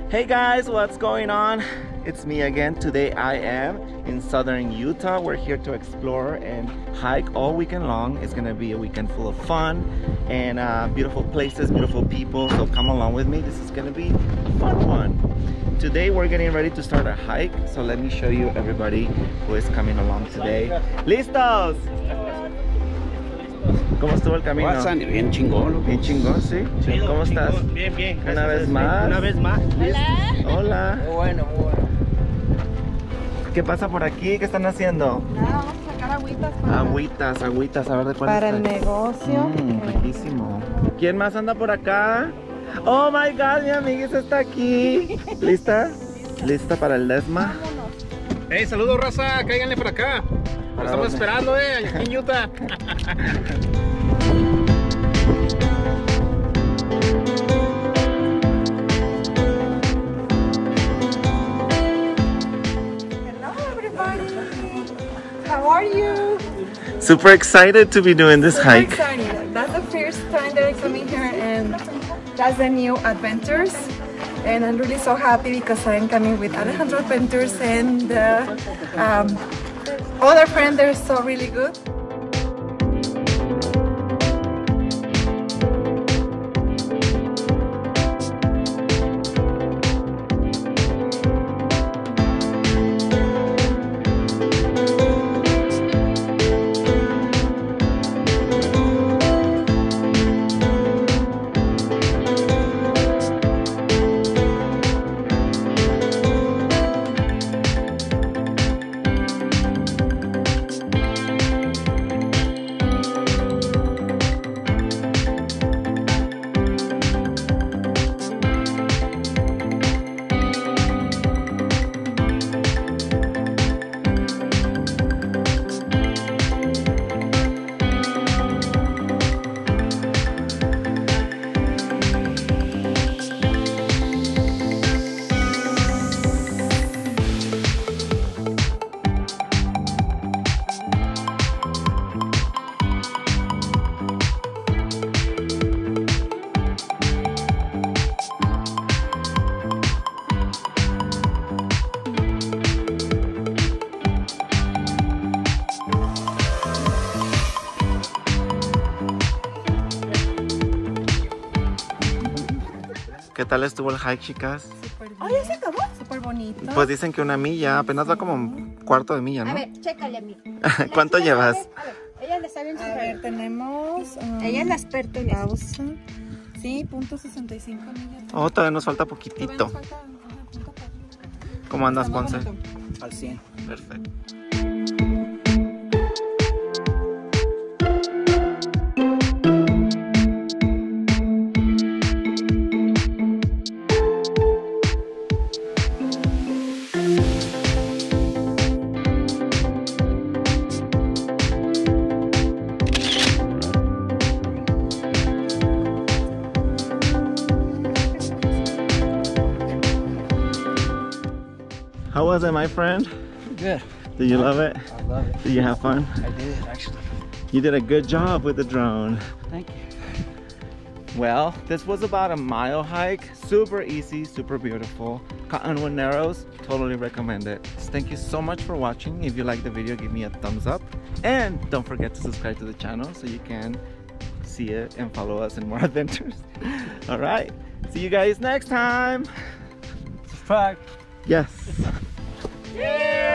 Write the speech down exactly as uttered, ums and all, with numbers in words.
Hey guys, what's going on? It's me again. Today I am in southern Utah. We're here to explore and hike all weekend long. It's gonna be a weekend full of fun and uh, beautiful places, beautiful people. So come along with me. This is gonna be a fun one. Today we're getting ready to start a hike. So let me show you everybody who is coming along today. ¡Listos! ¿Cómo estuvo el camino? Bien chingón. Bien chingón, ¿sí? Sí. ¿Cómo estás? Bien, bien. Una vez más. Una vez más. Hola. Hola. Muy bueno, muy bueno. ¿Qué pasa por aquí? ¿Qué están haciendo? Nada, vamos a sacar agüitas para, Agüitas, agüitas, a ver de cuál para está. el negocio. Mm, riquísimo. ¿Quién más anda por acá? Oh my god, mi amiguis está aquí. ¿Lista? ¿Lista para el desma? Hey, saludos raza, cáiganle por acá. Lo estamos dónde? esperando, eh, aquí en Utah. Hello everybody. How are you? Super excited to be doing this Super hike. excited. That's the first time that I'm coming here and that's the new adventures. And I'm really so happy because I'm coming with Alejandro Adventures and uh, um, other friends. They're so really good. ¿Qué tal estuvo el hike, chicas? Oh, ya se acabó. Súper bonito. Pues dicen que una milla, apenas va como un cuarto de milla, ¿no? A ver, chécale a mí. ¿Cuánto llevas? A ver, ella le sabe en su A ver, tenemos... um, Ella es la experta en eso. pausa. Sí, punto sesenta y cinco millas. Oh, todavía nos falta Todavía poquitito. nos falta una punta para- ¿Cómo andas, Está muy Ponce? bonito. Al cien. Perfecto. How was it, my friend? Good. Did you love it? I love it. Did you have fun? I did, actually. You did a good job with the drone. Thank you. Well, this was about a mile hike. Super easy, super beautiful. Cottonwood Narrows, totally recommend it. Thank you so much for watching. If you like the video, give me a thumbs up. And don't forget to subscribe to the channel so you can see it and follow us in more adventures. All right, see you guys next time. Fuck. Yes. Yeah.